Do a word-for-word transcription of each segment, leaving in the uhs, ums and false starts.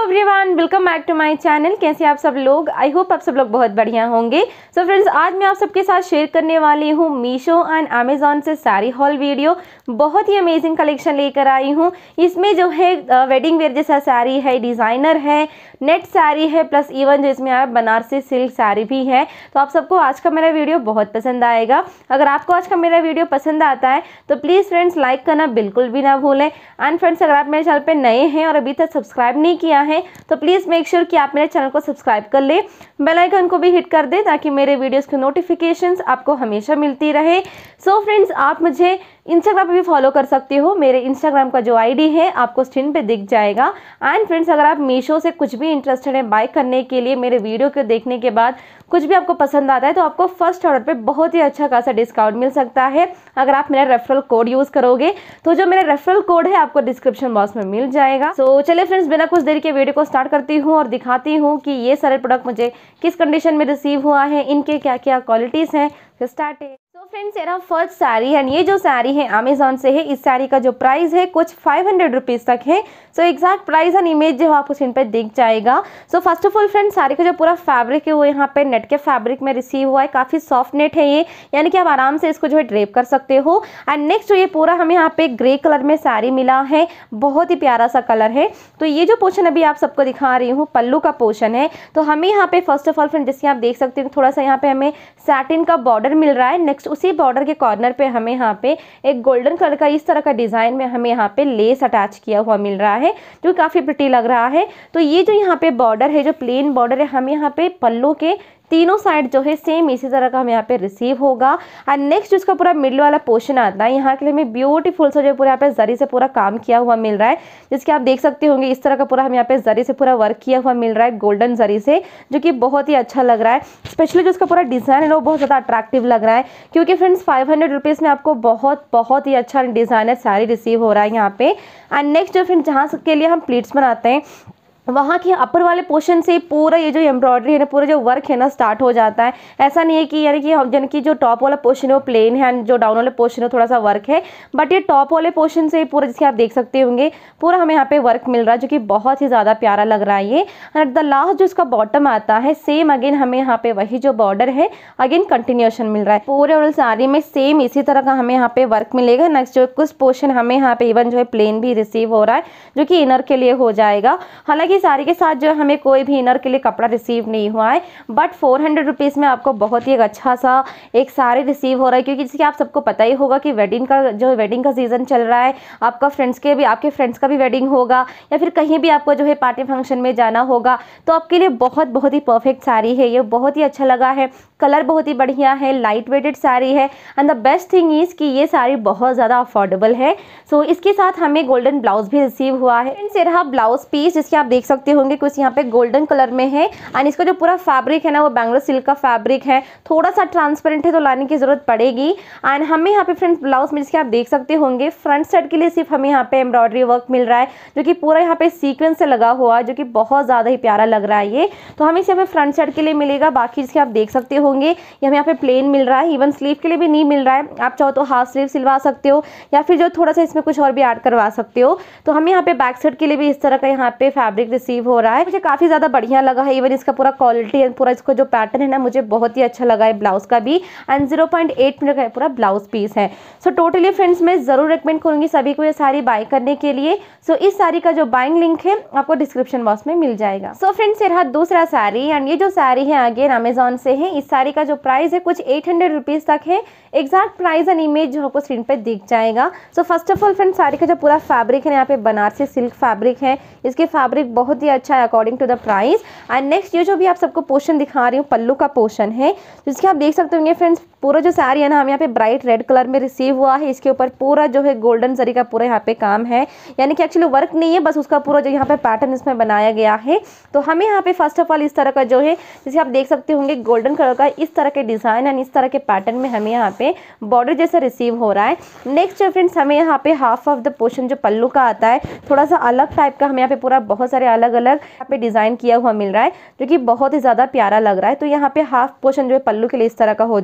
Everyone, welcome back to my channel. कैसे आप सब लोग? आई होप आप सब लोग बहुत बढ़िया होंगे। सो so फ्रेंड्स, आज मैं आप सबके साथ शेयर करने वाली हूँ मीशो एंड अमेजोन से साड़ी हॉल वीडियो। बहुत ही अमेजिंग कलेक्शन लेकर आई हूँ। इसमें जो है वेडिंग वेयर जैसा साड़ी है, डिज़ाइनर है, नेट साड़ी है, प्लस इवन जो इसमें आप बनारसी सिल्क साड़ी भी है। तो आप सबको आज का मेरा वीडियो बहुत पसंद आएगा। अगर आपको आज का मेरा वीडियो पसंद आता है तो प्लीज़ फ्रेंड्स लाइक करना बिल्कुल भी ना भूलें। एंड फ्रेंड्स, अगर आप मेरे चैनल पे नए हैं और अभी तक सब्सक्राइब नहीं किया है तो प्लीज़ मेक श्योर कि आप मेरे चैनल को सब्सक्राइब कर ले, बेल आइकन को भी हिट कर दें ताकि मेरे वीडियोस की नोटिफिकेशंस आपको हमेशा मिलती रहे। सो so फ्रेंड्स, आप मुझे इंस्टाग्राम पे भी फॉलो कर सकते हो। मेरे इंस्टाग्राम का जो आईडी है आपको स्क्रीन पे दिख जाएगा। एंड फ्रेंड्स, अगर आप मीशो से कुछ भी इंटरेस्टेड है बाय करने के लिए, मेरे वीडियो को देखने के बाद कुछ भी आपको पसंद आता है तो आपको फर्स्ट ऑर्डर पे बहुत ही अच्छा खासा डिस्काउंट मिल सकता है अगर आप मेरा रेफरल कोड यूज़ करोगे। तो जो मेरा रेफरल कोड है आपको डिस्क्रिप्शन बॉक्स में मिल जाएगा। सो so, चलिए फ्रेंड्स, बिना कुछ देर के वीडियो को स्टार्ट करती हूँ और दिखाती हूँ कि ये सारे प्रोडक्ट मुझे किस कंडीशन में रिसीव हुआ है, इनके क्या क्या क्वालिटीज़ हैं। तो स्टार्ट है। तो फ्रेंड्स, ये रहा फर्स्ट साड़ी एंड ये जो साड़ी है अमेजोन से है। इस साड़ी का जो प्राइस है कुछ फाइव हंड्रेड रुपीज़ तक है। So exact price and image जो आपको स्क्रीन पे दिख जाएगा। So first of all friends, sari का जो पूरा फैब्रिक है वो यहाँ पे नेट के फैब्रिक में रिसीव हुआ है। काफ़ी सॉफ्ट नेट है ये, यानी कि आप आराम से इसको जो है ड्रेप कर सकते हो। एंड नेक्स्ट जो ये पूरा हमें यहाँ पे ग्रे कलर में साड़ी मिला है, बहुत ही प्यारा सा कलर है। तो ये जो पोर्शन अभी आप सबको दिखा रही हूँ पल्लू का पोर्शन है। तो हमें यहाँ पे फर्स्ट ऑफ ऑल फ्रेंड जैसे आप देख सकते हो थोड़ा सा यहाँ पे हमें सैटिन का बॉर्डर मिल रहा है। नेक्स्ट उसी बॉर्डर के कॉर्नर पे हमें यहाँ पे एक गोल्डन कलर का इस तरह का डिजाइन में हमें यहाँ पे लेस अटैच किया हुआ मिल रहा है जो काफी प्रिटी लग रहा है। तो ये जो यहाँ पे बॉर्डर है, जो प्लेन बॉर्डर है, हमें यहाँ पे पल्लू के तीनों साइड जो है सेम इसी तरह का हमें यहाँ पे रिसीव होगा। एंड नेक्स्ट इसका पूरा मिडल वाला पोर्शन आता है, यहाँ के लिए हमें ब्यूटीफुल सा जो पूरा यहाँ पे जरी से पूरा काम किया हुआ मिल रहा है, जिसके आप देख सकते होंगे इस तरह का पूरा हमें यहाँ पे जरी से पूरा वर्क किया हुआ मिल रहा है गोल्डन जरी से, जो कि बहुत ही अच्छा लग रहा है। स्पेशली जो इसका पूरा डिजाइन है वो बहुत ज़्यादा अट्रैक्टिव लग रहा है, क्योंकि फ्रेंड्स फाइव हंड्रेड रुपीज़ में आपको बहुत बहुत ही अच्छा डिजाइनर साड़ी रिसीव हो रहा है यहाँ पे। एंड नेक्स्ट जो फ्रेंड्स जहाँ के लिए हम प्लीट्स बनाते हैं वहाँ की अपर वाले पोर्शन से पूरा ये जो एम्ब्रॉयडरी है ना, पूरा जो वर्क है ना स्टार्ट हो जाता है। ऐसा नहीं है कि यानी कि यानी कि जो टॉप वाला पोर्शन है वो प्लेन है एंड जो डाउन वाले पोर्शन है थोड़ा सा वर्क है, बट ये टॉप वाले पोर्शन से पूरा जिसके आप देख सकते होंगे पूरा हमें यहाँ पे वर्क मिल रहा है, जो कि बहुत ही ज़्यादा प्यारा लग रहा है ये। एंड द लास्ट जो इसका बॉटम आता है सेम अगेन हमें यहाँ पे वही जो बॉर्डर है अगेन कंटिन्यूएशन मिल रहा है। पूरे और साड़ी में सेम इसी तरह का हमें यहाँ पे वर्क मिलेगा। नेक्स्ट जो कुछ पोर्शन हमें यहाँ पे इवन जो है प्लेन भी रिसीव हो रहा है, जो कि इनर के लिए हो जाएगा। हालांकि साड़ी के साथ जो हमें कोई भी इनर के लिए कपड़ा रिसीव नहीं हुआ है, बट फोर हंड्रेड रुपीज़ में आपको बहुत ही एक अच्छा सा एक साड़ी रिसीव हो रहा है, क्योंकि जैसे कि आप सबको पता ही होगा कि वेडिंग का जो वेडिंग का सीज़न चल रहा है, आपका फ्रेंड्स के भी आपके फ्रेंड्स का भी वेडिंग होगा या फिर कहीं भी आपको जो है पार्टी फंक्शन में जाना होगा, तो आपके लिए बहुत बहुत ही परफेक्ट साड़ी है ये। बहुत ही अच्छा लगा है, कलर बहुत ही बढ़िया है, लाइट वेटेड साड़ी है। And the best thing is कि ये साड़ी बहुत ज़्यादा अफोर्डेबल है। सो so, इसके साथ हमें गोल्डन ब्लाउज भी रिसीव हुआ है। फ्रेंड्स, ये रहा ब्लाउज पीस, जिसके आप देख सकते होंगे कुछ यहाँ पे गोल्डन कलर में है। एंड इसका जो पूरा फैब्रिक है ना वो बैंगलोर सिल्क का फैब्रिक है, थोड़ा सा ट्रांसपेरेंट है तो लाने की जरूरत पड़ेगी। एंड हमें यहाँ पे फ्रेंड्स ब्लाउज में जिसके आप देख सकते होंगे फ्रंट साइड के लिए सिर्फ हमें यहाँ पे एम्ब्रॉयडरी वर्क मिल रहा है, जो कि पूरा यहाँ पे सीक्वेंस से लगा हुआ है, जो कि बहुत ज़्यादा ही प्यारा लग रहा है ये। तो हमें इसे हमें फ्रंट साइड के लिए मिलेगा। बाकी जिसके आप देख सकते होंगे ये हमें यहाँ पे प्लेन मिल रहा है, इवन स्लीव के लिए भी नहीं मिल रहा है। आप चाहो तो हाफ स्लीव सिलवा सकते हो या फिर जो थोड़ा सा इसमें कुछ और भी ऐड करवा सकते हो। तो हमें यहाँ पे बैक साइड के लिए भी इस तरह का यहाँ पे फैब्रिक रिसीव हो रहा है, मुझे काफ़ी ज़्यादा बढ़िया लगा है। इवन इसका पूरा क्वालिटी एंड पूरा इसका जो पैटर्न है ना मुझे बहुत ही अच्छा लगा है ब्लाउज का भी। And zero point eight metre का पूरा ब्लाउज पीस है। सो टोटली फ्रेंड्स मैं ज़रूर रिकमेंड करूँगी सभी को ये साड़ी बाय करने के लिए। सो so, इस साड़ी का जो बाइंग लिंक है आपको डिस्क्रिप्शन बॉक्स में मिल जाएगा। सो so, फ्रेंड्स, ये रहा दूसरा साड़ी एंड ये जो साड़ी है अगेन अमेजोन से है। इस साड़ी का जो प्राइस है कुछ एट हंड्रेड रुपीज़ तक है। एग्जैक्ट प्राइस एंड इमेज जो आपको स्क्रीन पे दिख जाएगा। So first of all friends, sari का जो पूरा फैब्रिक है यहाँ पे बनारसी सिल्क फैब्रिक है। इसके फैब्रिक बहुत ही अच्छा है according to the price. And next ये जो भी आप सबको पोर्शन दिखा रही हूँ पल्लू का पोर्शन है, जिसके आप देख सकते होंगे फ्रेंड्स पूरा जो साड़ी है ना हमें यहाँ पे ब्राइट रेड कलर में रिसीव हुआ है। इसके ऊपर पूरा जो है गोल्डन जरी का पूरा यहाँ पे काम है, यानी कि एक्चुअली वर्क नहीं है, बस उसका पूरा जो यहाँ पे पैटर्न इसमें बनाया गया है। तो हमें यहाँ पे फर्स्ट ऑफ ऑल इस तरह का जो है जिसे आप देख सकते होंगे गोल्डन कलर का इस तरह के डिजाइन एंड इस तरह के पैटर्न में हमें यहाँ पे बॉर्डर जैसा रिसीव हो रहा है। नेक्स्ट फ्रेंड्स, हमें यहाँ पे हाफ ऑफ द पोर्शन जो पल्लू का आता है थोड़ा सा अलग टाइप का हमें यहाँ पे पूरा बहुत सारे अलग अलग यहाँ पे डिजाइन किया हुआ मिल रहा है, जो कि बहुत ही ज्यादा प्यारा लग रहा है। तो यहाँ पे हाफ पोर्शन जो है पल्लू के लिए इस तरह का हो जाएगा।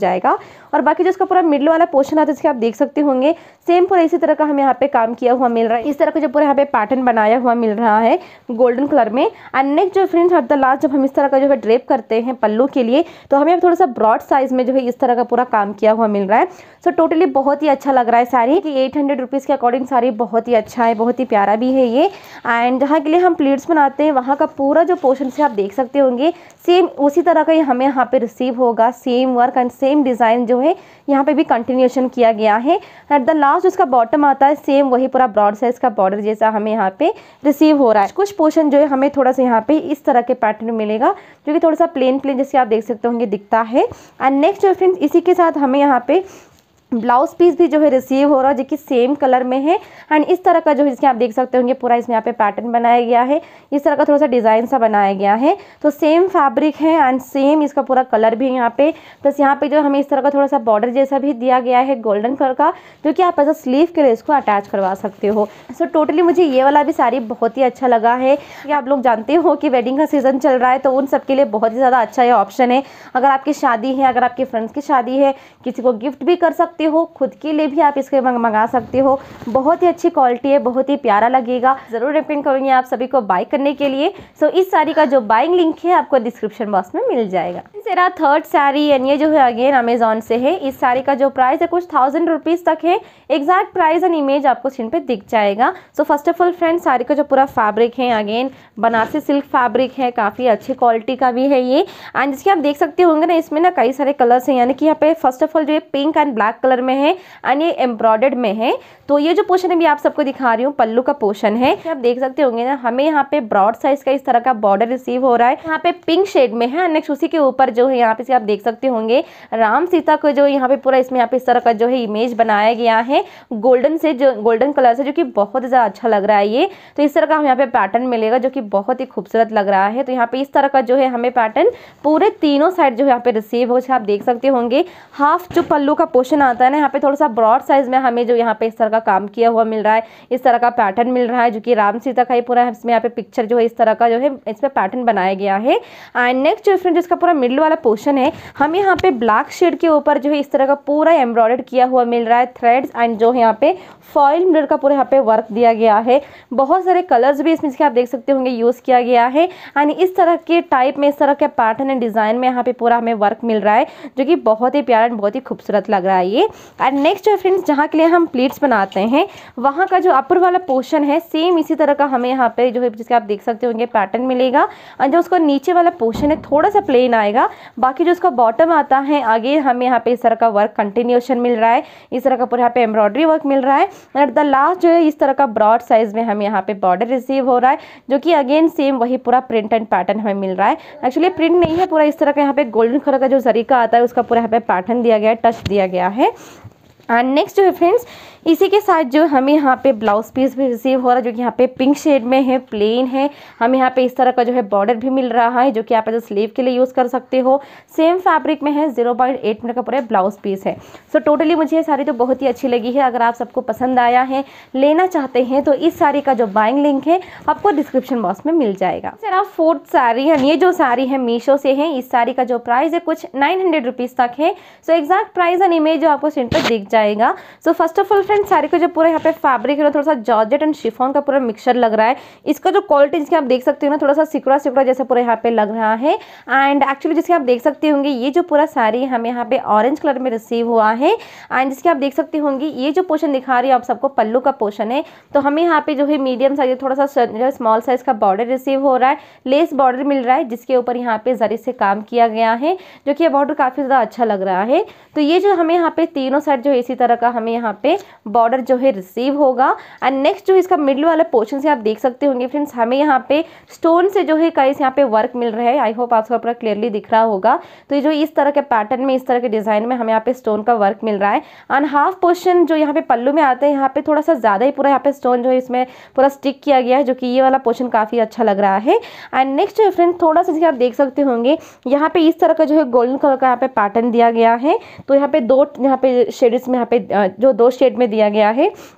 और बाकी जो इसका पूरा मिडल वाला पोर्शन आता है इसके आप देख सकते होंगे सेम पूरा इसी तरह का हमें यहाँ पे काम किया हुआ मिल रहा है। इस तरह का जो पूरा यहाँ पे पैटर्न बनाया हुआ मिल रहा है गोल्डन कलर में। एंड नेक्स्ट जो फ्रेंड्स एट द लास्ट जब हम इस तरह का जो है ड्रेप करते हैं पल्लू के लिए तो हमें थोड़ा सा ब्रॉड साइज में जो है इस तरह का पूरा काम किया हुआ मिल रहा है। सो so, टोटली बहुत ही अच्छा लग रहा है साड़ी कि एट हंड्रेड रुपीज़ के अकॉर्डिंग साड़ी बहुत ही अच्छा है, बहुत ही प्यारा भी है ये। एंड जहाँ के लिए हम प्लीट्स बनाते हैं वहाँ का पूरा जो पोर्शन से आप देख सकते होंगे सेम उसी तरह का ही हमें यहाँ पे रिसीव होगा। Same work and same design जो है यहाँ पे भी कंटिन्यूएशन किया गया है। एट द लास्ट उसका बॉटम आता है सेम वही पूरा ब्रॉड साइज का बॉर्डर जैसा हमें यहाँ पे रिसीव हो रहा है। कुछ पोर्शन जो है हमें थोड़ा सा यहाँ पे इस तरह के पैटर्न मिलेगा जो कि थोड़ा सा प्लेन प्लेन जैसे आप देख सकते होंगे दिखता है। एंड नेक्स्ट जो फ्रेंड्स इसी के साथ हमें यहाँ पे ब्लाउज पीस भी जो है रिसीव हो रहा है जो कि सेम कलर में है। एंड इस तरह का जो है जिसके आप देख सकते होंगे पूरा इसमें यहाँ पे पैटर्न बनाया गया है, इस तरह का थोड़ा सा डिज़ाइन सा बनाया गया है। तो सेम फैब्रिक है एंड सेम इसका पूरा कलर भी यहाँ पे, प्लस यहाँ पे जो हमें इस तरह का थोड़ा सा बॉर्डर जैसा भी दिया गया है गोल्डन कलर का जो कि आप एज अ स्लीव के लिए इसको अटैच करवा सकते हो। सो so, टोटली मुझे ये वाला भी साड़ी बहुत ही अच्छा लगा है कि आप लोग जानते हो कि वेडिंग का सीज़न चल रहा है तो उन सबके लिए बहुत ही ज़्यादा अच्छा ये ऑप्शन है। अगर आपकी शादी है, अगर आपके फ्रेंड्स की शादी है, किसी को गिफ्ट भी कर सकते हो, खुद के भी आप इसके मंगा सकते हो। बहुत ही अच्छी क्वालिटी है, बहुत ही प्यारा लगेगा। जरूर रिकमेंड करूंगी आप सभी को बाय करने के लिए। सो so, इस साड़ी का जो बाइंग लिंक है आपको डिस्क्रिप्शन बॉक्स में मिल जाएगा। मेरा थर्ड साड़ी एंड ये जो है अगेन अमेजॉन से है। इस साड़ी का जो प्राइस है कुछ थाउजेंड रुपीज तक है। एग्जैक्ट प्राइस एंड इमेज आपको स्क्रीन पे दिख जाएगा। So first of all friends sari का जो पूरा फैब्रिक है अगेन बनारसी सिल्क फैब्रिक है, काफी अच्छी क्वालिटी का भी है ये। एंड जिसके आप देख सकते होंगे ना इसमें ना कई सारे कलर्स हैं, यानी कि यहाँ पे फर्स्ट ऑफ ऑल जो है पिंक एंड ब्लैक कलर में है एंड ये एम्ब्रॉयडर्ड में है। तो ये जो पोर्शन अभी आप सबको दिखा रही हूँ पल्लू का पोर्शन है, आप देख सकते होंगे ना हमें यहाँ पे ब्रॉड साइज का इस तरह का बॉर्डर रिसीव हो रहा है। यहाँ पे पिंक शेड में है। नेक्स्ट उसी के ऊपर जो है यहाँ पे आप देख सकते होंगे राम सीता को जो यहाँ पे पूरा इसमें यहाँ पे इस तरह का जो है इमेज बनाया गया है गोल्डन से, जो गोल्डन कलर से, जो कि बहुत ज्यादा अच्छा लग रहा है ये। तो इस तरह का हमें यहाँ पे पैटर्न मिलेगा जो कि बहुत ही खूबसूरत लग रहा है। तो यहाँ पे इस तरह का जो है हमें पैटर्न पूरे तीनों साइड जो यहाँ पे रिसीव हो, आप देख सकते होंगे। हाफ जो पल्लू का पोर्शन आता है ना यहाँ पे थोड़ा सा ब्रॉड साइज में हमें जो यहाँ पे इस तरह का काम किया हुआ मिल रहा है, इस तरह का पैटर्न मिल रहा है जो कि राम सीता का ही पूरा है। इसमें यहाँ पे पिक्चर जो है इस तरह का जो है इसमें पैटर्न बनाया गया है। एंड नेक्स्ट जो फ्रेंड जिसका पूरा मिडिल वाला पोर्शन है हमें यहाँ पे ब्लैक शेड के ऊपर जो है इस तरह का पूरा एम्ब्रॉयडर्ड किया हुआ मिल रहा है थ्रेड्स एंड जो है यहाँ पे फॉइल मिरर का पूरा यहाँ पे वर्क दिया गया है। बहुत सारे कलर्स भी इसमें आप देख सकते होंगे यूज किया गया है। एंड इस तरह के टाइप में इस तरह के पैटर्न एंड डिजाइन में यहाँ पे पूरा हमें वर्क मिल रहा है जो कि बहुत ही प्यारा बहुत ही खूबसूरत लग रहा है ये। एंड नेक्स्ट जो फ्रेंड्स जहाँ के लिए हम प्लीट्स बनाते हैं वहाँ का जो अपर वाला पोर्शन है सेम इसी तरह का हमें यहाँ पे जो है जिसके आप देख सकते होंगे पैटर्न मिलेगा। और जो उसका नीचे वाला पोर्शन है थोड़ा सा प्लेन आएगा, बाकी जो उसका बॉटम आता है आगे हमें यहाँ पे इस तरह का वर्क कंटिन्यूएशन मिल रहा है, इस तरह का पूरा यहाँ पे एम्ब्रॉयडरी वर्क मिल रहा है। एट द लास्ट जो है इस तरह का ब्रॉड साइज में हमें यहाँ पे बॉर्डर रिसीव हो रहा है जो कि अगेन सेम वही पूरा प्रिंट एंड पैटर्न हमें मिल रहा है। एक्चुअली प्रिंट नहीं है, पूरा इस तरह का यहाँ पे गोल्डन कलर का जो जरी का आता है उसका पूरा यहाँ पे पैटर्न दिया गया है, टच दिया गया है। एंड नेक्स्ट जो है फ्रेंड्स इसी के साथ जो हमें यहाँ पे ब्लाउज पीस भी रिसीव हो रहा है जो कि यहाँ पे पिंक शेड में है, प्लेन है। हमें यहाँ पे इस तरह का जो है बॉर्डर भी मिल रहा है जो कि आप एज स्लीव के लिए यूज़ कर सकते हो। सेम फैब्रिक में है, जीरो पॉइंट एट मीटर का पूरा ब्लाउज पीस है। सो so, टोटली मुझे ये साड़ी तो बहुत ही अच्छी लगी है। अगर आप सबको पसंद आया है, लेना चाहते हैं तो इस साड़ी का जो बाइंग लिंक है आपको डिस्क्रिप्शन बॉक्स में मिल जाएगा। सर आप फोर्थ साड़ी है, ये जो साड़ी है मीशो से है। इस साड़ी का जो प्राइस है कुछ नाइन हंड्रेड रुपीज़ तक है। So exact price and image जो आपको स्क्रीन पर दिख जाएगा। So first of all friends sari का जो पूरा यहाँ पे फैब्रिक है ना थोड़ा सा जॉर्जेट एंड शिफॉन का पूरा मिक्सचर लग रहा है। इसका जो क्वालिटी जिसके आप देख सकते हो ना थोड़ा सा सिकुड़ा सिकुड़ा जैसा पूरा यहाँ पे लग रहा है। एंड एक्चुअली जिसके आप देख सकते होंगे ये जो पूरा साड़ी हमें यहाँ पे ऑरेंज कलर में रिसीव हुआ है। एंड जिसके आप देख सकते होंगे ये जो पोर्शन दिखा रही है आप सबको पल्लू का पोर्शन है। तो हमें यहाँ पे जो है मीडियम साइज थोड़ा सा जो स्मॉल साइज का बॉर्डर रिसीव हो रहा है, लेस बॉर्डर मिल रहा है जिसके ऊपर यहाँ पे जरी से काम किया गया है जो कि ये बॉर्डर काफी ज्यादा अच्छा लग रहा है। तो ये जो हमें यहाँ पे तीनों साइड जो है इसी तरह का हमें यहाँ पे बॉर्डर जो है रिसीव होगा। एंड नेक्स्ट जो इसका मिडिल वाला पोर्शन से आप देख सकते होंगे फ्रेंड्स हमें यहाँ पे स्टोन से जो है कई यहाँ पे वर्क मिल रहा है। आई होप आपको पूरा क्लियरली दिख रहा होगा। तो ये जो इस तरह के पैटर्न में इस तरह के डिजाइन में हमें यहाँ पे स्टोन का वर्क मिल रहा है। एंड हाफ पोर्शन जो यहाँ पे पल्लू में आता है यहाँ पे थोड़ा सा ज्यादा ही पूरा यहाँ पे स्टोन जो है इसमें पूरा स्टिक किया गया है जो कि ये वाला पोर्शन काफी अच्छा लग रहा है। एंड नेक्स्ट जो फ्रेंड्स थोड़ा सा आप देख सकते होंगे यहाँ पे इस तरह का जो है गोल्डन कलर का यहाँ पे पैटर्न दिया गया है। तो यहाँ पे दो यहाँ पे शेड्स में यहाँ पे जो दो शेड में दिया गया है।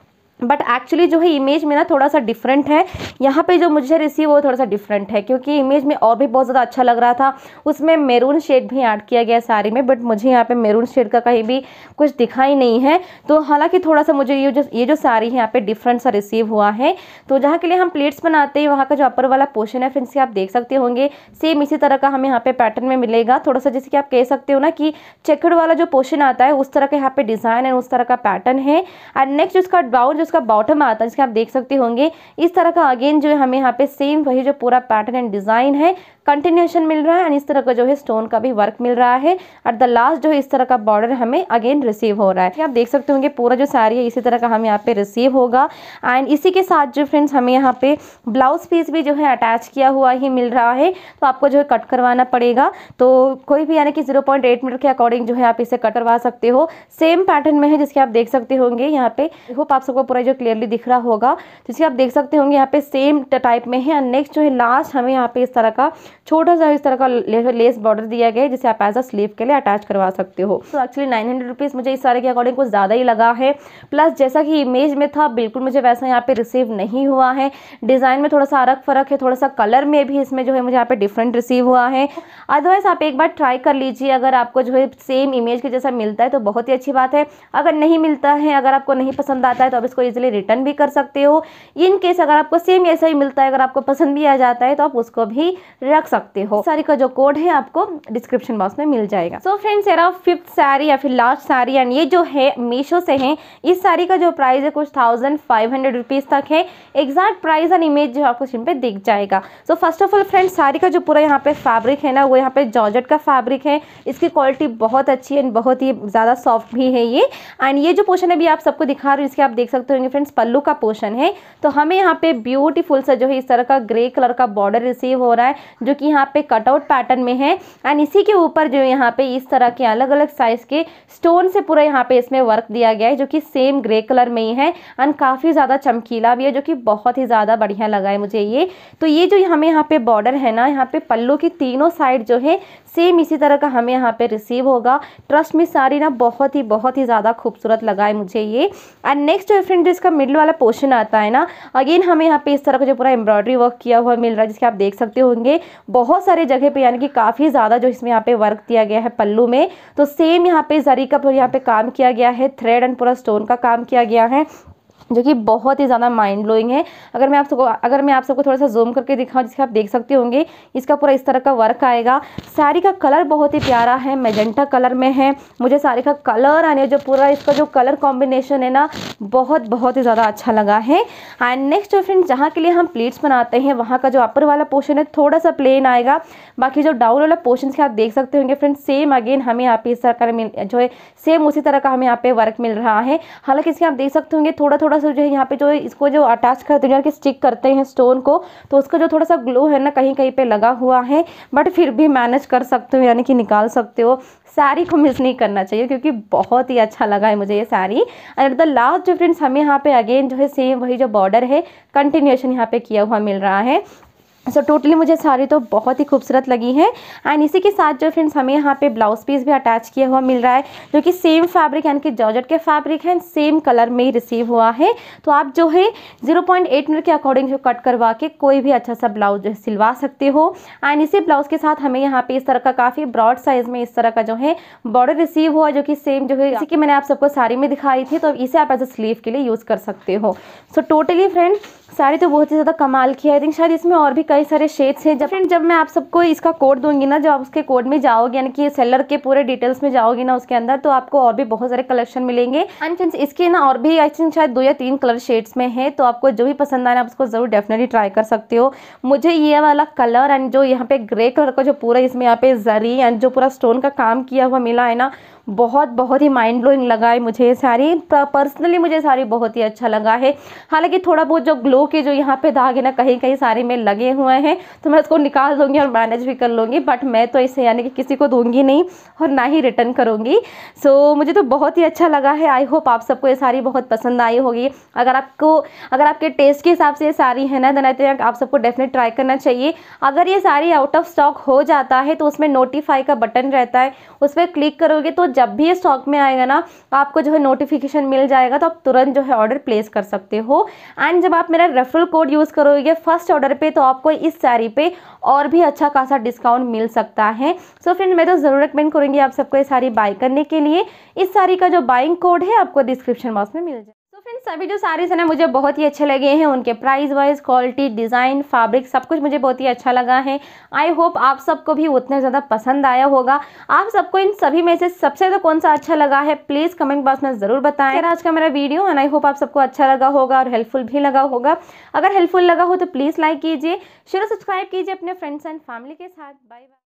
बट एक्चुअली जो है इमेज में ना थोड़ा सा डिफरेंट है। यहाँ पे जो मुझे रिसीव वो थोड़ा सा डिफरेंट है, क्योंकि इमेज में और भी बहुत ज़्यादा अच्छा लग रहा था। उसमें मैरून शेड भी ऐड किया गया साड़ी में, बट मुझे यहाँ पे मैरून शेड का कहीं भी कुछ दिखाई नहीं है। तो हालांकि थोड़ा सा मुझे ये जो ये जो साड़ी है यहाँ पे डिफरेंट सा रिसीव हुआ है। तो जहाँ के लिए हम प्लेट्स बनाते हैं वहाँ का जो अपर वाला पोर्शन है फ्रेंड्स, आप देख सकते होंगे सेम इसी तरह का हमें यहाँ पे पैटर्न में मिलेगा। थोड़ा सा जैसे कि आप कह सकते हो ना कि चेकर्ड वाला जो पोर्शन आता है उस तरह का यहाँ पे डिजाइन है, उस तरह का पैटर्न है। एंड नेक्स्ट उसका डाउन जो उसका बॉटम आता है जिसके आप देख सकते होंगे इस तरह का अगेन जो है हमें यहाँ पे सेम वही जो पूरा पैटर्न एंड डिजाइन है कंटिन्यूएशन मिल रहा है। एंड इस तरह का जो है स्टोन का भी वर्क मिल रहा है। एट द लास्ट जो है इस तरह का बॉर्डर हमें अगेन रिसीव हो रहा है। आप देख सकते होंगे पूरा जो साड़ी है इसी तरह का हमें यहाँ पे रिसीव होगा। एंड इसी के साथ जो फ्रेंड्स हमें यहाँ पे ब्लाउज पीस भी जो है अटैच किया हुआ ही मिल रहा है। तो आपको जो है कट करवाना पड़ेगा, तो कोई भी यानी कि जीरो पॉइंट एट मीटर के अकॉर्डिंग जो है आप इसे कट करवा सकते हो। सेम पैटर्न में है जिसके आप देख सकते होंगे यहाँ पे। आई होप आप सबको पूरा जो क्लियरली दिख रहा होगा। जिसके आप देख सकते होंगे यहाँ पे सेम टाइप में है। नेक्स्ट जो है लास्ट हमें यहाँ पे इस तरह का छोटा सा इस तरह का लेस बॉर्डर दिया गया है जिसे आप एज अ स्लीव के लिए अटैच करवा सकते हो। तो एक्चुअली नाइन हंड्रेड रुपीज़ मुझे इस साड़ी के अकॉर्डिंग कुछ ज़्यादा ही लगा है। प्लस जैसा कि इमेज में था बिल्कुल मुझे वैसा यहाँ पे रिसीव नहीं हुआ है। डिज़ाइन में थोड़ा सा अलग फर्क है, थोड़ा सा कलर में भी इसमें जो है मुझे यहाँ पे डिफरेंट रिसीव हुआ है। अदरवाइज आप एक बार ट्राई कर लीजिए, अगर आपको जो है सेम इमेज के जैसा मिलता है तो बहुत ही अच्छी बात है। अगर नहीं मिलता है, अगर आपको नहीं पसंद आता है तो आप इसको ईजिली रिटर्न भी कर सकते हो। इन केस अगर आपको सेम ऐसा ही मिलता है, अगर आपको पसंद भी आ जाता है तो आप उसको भी रख सकते हो। साड़ी का जो कोड है आपको डिस्क्रिप्शन बॉक्स में मिल जाएगा। सो फ्रेंड्स, ये रहा फिफ्थ साड़ी या फिर लास्ट साड़ी, एंड ये जो है मीशो से है। इस साड़ी का जो प्राइस है कुछ थाउजेंड फाइव हंड्रेड रुपीज तक है। एग्जैक्ट प्राइस एंड इमेज जो आपको स्क्रीन पे दिख जाएगा। So first of all friends, sari का जो पूरा यहाँ पे फैब्रिक है ना वो यहाँ पे जॉर्जेट का फैब्रिक है। इसकी क्वालिटी बहुत अच्छी है, बहुत ही ज़्यादा सॉफ्ट भी है ये। एंड ये जो पोर्शन अभी आप सबको दिखा रही हूँ इसके आप देख सकते होंगे फ्रेंड्स पल्लू का पोर्शन है। तो हमें यहाँ पे ब्यूटीफुल सा जो है इस तरह का ग्रे कलर का बॉर्डर रिसीव हो रहा है जो कि यहाँ पे कटआउट पैटर्न में है। एंड इसी के ऊपर जो यहाँ पे इस तरह के अलग अलग साइज के स्टोन से पूरा यहाँ पे इसमें वर्क दिया गया है जो कि सेम ग्रे कलर में ही है। एंड काफ़ी ज़्यादा चमकीला भी है जो कि बहुत ही ज़्यादा बढ़िया लगा है मुझे ये। तो ये जो हमें यहाँ पे बॉर्डर है ना, यहाँ पे पल्लू की तीनों साइड जो है सेम इसी तरह का हमें यहाँ पे रिसीव होगा। ट्रस्ट में साड़ी ना बहुत ही बहुत ही ज़्यादा खूबसूरत लगा है मुझे ये। एंड नेक्स्ट जो फ्रेंड इसका मिडिल वाला पोर्शन आता है ना, अगेन हमें यहाँ पे इस तरह का जो पूरा एम्ब्रॉयडरी वर्क किया हुआ मिल रहा है जिसके आप देख सकते होंगे बहुत सारे जगह पे, यानी कि काफ़ी ज़्यादा जो इसमें यहाँ पे वर्क दिया गया है पल्लू में। तो सेम यहाँ पे जरी का पूरा यहाँ पे काम किया गया है, थ्रेड एंड पूरा स्टोन का काम किया गया है जो कि बहुत ही ज़्यादा माइंड ब्लोइंग है। अगर मैं आप सबको अगर मैं आप सबको थोड़ा सा जूम करके दिखाऊं जिसके आप देख सकते होंगे इसका पूरा इस तरह का वर्क आएगा। साड़ी का कलर बहुत ही प्यारा है, मैजेंटा कलर में है। मुझे साड़ी का कलर आने जो पूरा इसका जो कलर कॉम्बिनेशन है ना बहुत बहुत ही ज़्यादा अच्छा लगा है। एंड नेक्स्ट फ्रेंड्स, जहाँ के लिए हम प्लीट्स बनाते हैं वहाँ का जो अपर वाला पोर्शन है थोड़ा सा प्लेन आएगा। बाकी जो डाउन वाला पोर्शन से आप देख सकते होंगे फ्रेंड्स सेम अगेन हमें यहाँ पे इस तरह का जो है सेम उसी तरह का हमें यहाँ पे वर्क मिल रहा है। हालांकि इसके आप देख सकते होंगे थोड़ा थोड़ा सा जो है यहाँ पे जो इसको जो अटैच करते हैं स्टिक करते हैं स्टोन को, तो उसका जो थोड़ा सा ग्लो है ना कहीं कहीं पे लगा हुआ है, बट फिर भी मैनेज कर सकते हो, यानी कि निकाल सकते हो। साड़ी को मिस नहीं करना चाहिए क्योंकि बहुत ही अच्छा लगा है मुझे ये साड़ी। एंड द लास्ट जो फ्रेंड्स हमें यहाँ पे अगेन जो है सेम वही जो बॉर्डर है कंटिन्यूएशन यहाँ पे किया हुआ मिल रहा है। सो so, टोटली मुझे साड़ी तो बहुत ही खूबसूरत लगी है। एंड इसी के साथ जो फ्रेंड्स हमें यहाँ पे ब्लाउज पीस भी अटैच किया हुआ मिल रहा है जो कि सेम फैब्रिक यानी कि जॉर्जेट के फैब्रिक है, सेम कलर में ही रिसीव हुआ है। तो आप जो है जीरो पॉइंट एट मीटर के अकॉर्डिंग जो कट करवा के कोई भी अच्छा सा ब्लाउज जो है सिलवा सकते हो। एंड इसी ब्लाउज के साथ हमें यहाँ पे इस तरह का काफ़ी ब्रॉड साइज में इस तरह का जो है बॉर्डर रिसीव हुआ जो कि सेम जो है इसी की मैंने आप सबको साड़ी में दिखाई थी, तो इसे आप एज अ स्लीव के लिए यूज़ कर सकते हो। सो टोटली फ्रेंड साड़ी तो बहुत ही ज़्यादा कमाल की है। आई थिंक शायद इसमें और भी कई सारे शेड्स हैं। जब फ्रेंड जब मैं आप सबको इसका कोड दूंगी ना, जब आप उसके कोड में जाओगे यानी कि सेलर के पूरे डिटेल्स में जाओगी ना उसके अंदर, तो आपको और भी बहुत सारे कलेक्शन मिलेंगे। एंड फ्रेंड्स इसके ना और भी आई थिंक शायद दो या तीन कलर शेड्स में है, तो आपको जो भी पसंद आए आप उसको जरूर डेफिनेटली ट्राई कर सकते हो। मुझे ये वाला कलर एंड जो यहाँ पे ग्रे कलर का जो पूरा इसमें यहाँ पे जरी एंड जो पूरा स्टोन का काम किया हुआ मिला है ना, बहुत बहुत ही माइंड ब्लोइंग लगा है मुझे ये साड़ी। पर्सनली मुझे साड़ी बहुत ही अच्छा लगा है। हालांकि थोड़ा बहुत जो ग्लो के जो यहाँ पे दाग है ना कहीं कहीं साड़ी में लगे हुए हैं तो मैं उसको निकाल दूँगी और मैनेज भी कर लूँगी, बट मैं तो इसे यानी कि किसी को दूँगी नहीं और ना ही रिटर्न करूँगी। सो so, मुझे तो बहुत ही अच्छा लगा है। आई होप आप सबको ये साड़ी बहुत पसंद आई होगी। अगर आपको अगर आपके टेस्ट के हिसाब से ये साड़ी है ना, देन आई थिंक आप सबको डेफिनेट ट्राई करना चाहिए। अगर ये साड़ी आउट ऑफ स्टॉक हो जाता है तो उसमें नोटिफाई का बटन रहता है, उस पर क्लिक करोगे तो जब भी ये स्टॉक में आएगा ना आपको जो है नोटिफिकेशन मिल जाएगा, तो आप तुरंत जो है ऑर्डर प्लेस कर सकते हो। एंड जब आप मेरा रेफरल कोड यूज़ करोगे फर्स्ट ऑर्डर पे तो आपको इस साड़ी पे और भी अच्छा खासा डिस्काउंट मिल सकता है। सो so फ्रेंड, मैं तो ज़रूर रिकमेंड करूँगी आप सबको ये साड़ी बाय करने के लिए। इस साड़ी का जो बाइंग कोड है आपको डिस्क्रिप्शन बॉक्स में मिल जाए। तो फ्रेंड्स, सभी जो साड़ीज़ है ना मुझे बहुत ही अच्छे लगे हैं। उनके price wise, quality, design, fabric सब कुछ मुझे बहुत ही अच्छा लगा है। आई होप आप सबको भी उतना ज़्यादा पसंद आया होगा। आप सबको इन सभी में से सबसे ज़्यादा कौन सा अच्छा लगा है प्लीज़ कमेंट बॉक्स में ज़रूर बताएं। आज का मेरा वीडियो एंड आई होप आप सबको अच्छा लगा होगा और हेल्पफुल भी लगा होगा। अगर हेल्पफुल लगा हो तो प्लीज़ लाइक कीजिए, शेयर, सब्सक्राइब कीजिए अपने फ्रेंड्स एंड फैमिली के साथ। Bye bye.